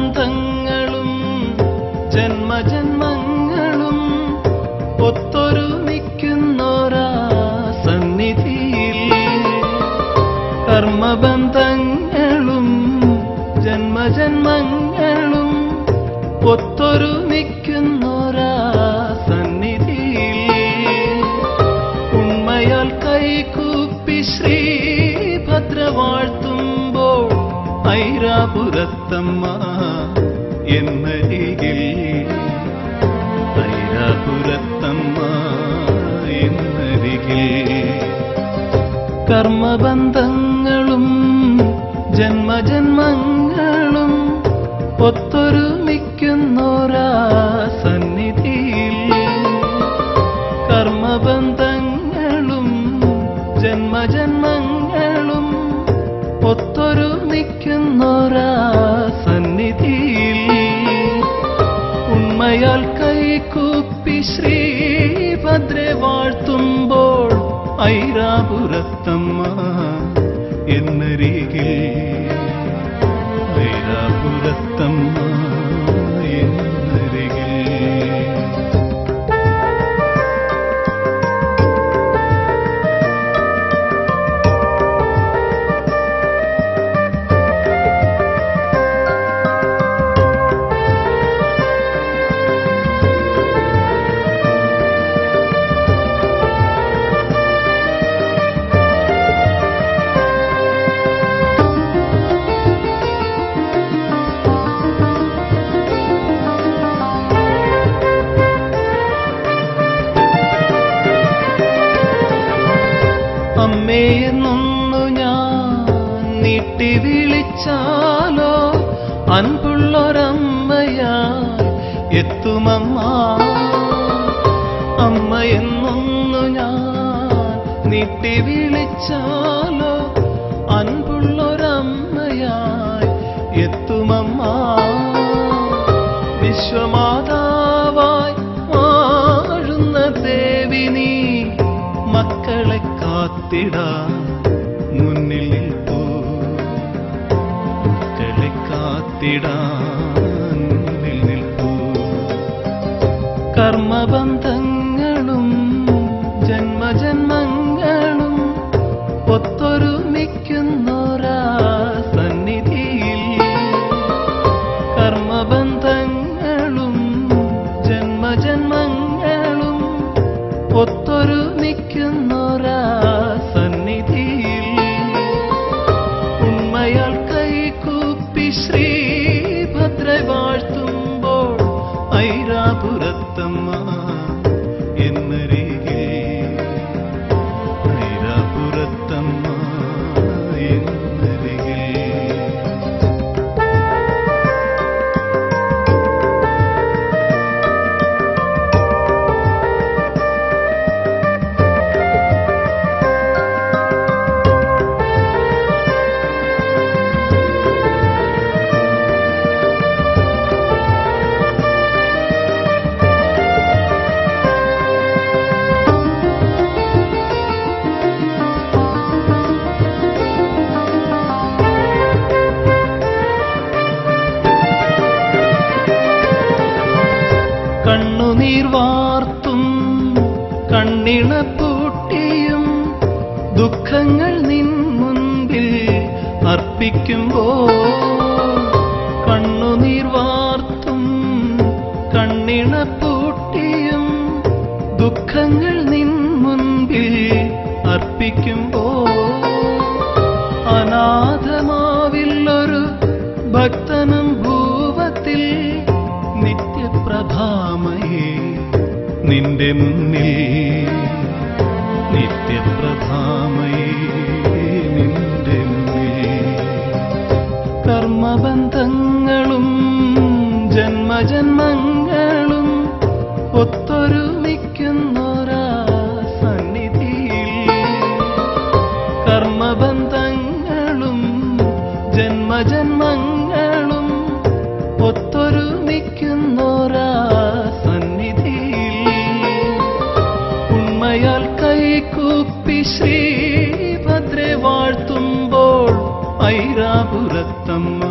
കർമ്മബന്ധങ്ങളും ജന്മജന്മങ്ങളും ഒത്തൊരുമിക്കുന്നോരാ സന്നിധിയിൽ. കർമ്മബന്ധങ്ങളും ജന്മജന്മങ്ങളും ഒത്തൊരുമിക്കുന്നോരാ സന്നിധിയിൽ. ഉണ്മയാൽ കൈകൂപ്പി ശ്രീഭദ്ര വാഴ്ത്തുമ്പോൾ ഐരാപുരത്തമ്മ എന്നരികിൽ. ഐരാപുരത്തമ്മ എന്നരികിൽ. കർമ്മബന്ധങ്ങളും ജന്മജന്മങ്ങളും ഒത്തൊരുമിക്കുന്നോരാ സന്നിധിയിൽ. കർമ്മബന്ധങ്ങളും ജന്മജന്മങ്ങളും ഒത്തൊരുമിക്കുന്നോരാ സന്നിധിയിൽ. ഉണ്മയാൽ കൈകൂപ്പി ശ്രീഭദ്രെ വാഴ്ത്തുമ്പോൾ ഐരാപുരത്തമ്മ എന്നരികിൽ. ഐരാപുരത്തമ്മ എന്നരികിൽ. അമ്മയെന്നൊന്നു ഞാൻ നീട്ടി വിളിച്ചാലോ അൻപുള്ളൊരമ്മയായി എത്തുമമ്മ. അമ്മയെന്നൊന്നു ഞാൻ നീട്ടി വിളിച്ചാലോ അൻപുള്ളൊരമ്മയായി എത്തുമമ്മ. വിശ്വമാതാവായി വാഴുന്ന ദേവി നീ മക്കളെ കാത്തിടാൻ മുന്നിൽ നിൽപ്പൂ. മക്കളെ കാത്തിടാൻ മുന്നിൽ നിൽപ്പൂ. കർമ്മബന്ധങ്ങളും ജന്മജന്മങ്ങളും ഒത്തൊരുമിക്കുന്നോരാ സന്നിധിയിൽ. കർമ്മബന്ധങ്ങളും ജന്മജന്മങ്ങളും ഒത്തൊരുമിക്കുന്നോരാ സന്നിധിയിൽ. ഉണ്മയാൽ കൈകൂപ്പി ശ്രീഭദ്രെ വാഴ്ത്തുമ്പോൾ ഐരാപുരത്തമ്മ എന്നരികിൽ. ഐരാപുരത്തമ്മ എന്നരികിൽ. കണ്ണുനീർ വാർത്തും കണ്ണിണ പൂട്ടിയും ദുഃഖങ്ങൾ നിൻ മുൻപിൽ അർപ്പിക്കുമ്പോൾ. കണ്ണുനീർ വാർത്തും കണ്ണിണ പൂട്ടിയും ദുഃഖങ്ങൾ നിൻ മുൻപിൽ അർപ്പിക്കുമ്പോൾ. അനാഥമാവില്ലൊരു ഭക്തനും ഭൂവത്തിൽ നിത്യപ്രഭാമയേ നിന്റെ മുന്നിൽ. നിത്യപ്രഭാമയേ നിന്റെ മുന്നിൽ. കർമ്മബന്ധങ്ങളും ജന്മജന്മങ്ങളും ഒത്തൊരുമിക്കുന്നോരാ സന്നിധിയിൽ. കർമ്മബന്ധങ്ങളും ജന്മജന്മങ്ങളും ഒത്തൊരുമിക്കുന്നോരാ സന്നിധിയിൽ. ഉണ്മയാൽ കൈകൂപ്പി ശ്രീഭദ്രെ വാഴ്ത്തുമ്പോൾ ഐരാപുരത്തമ്മ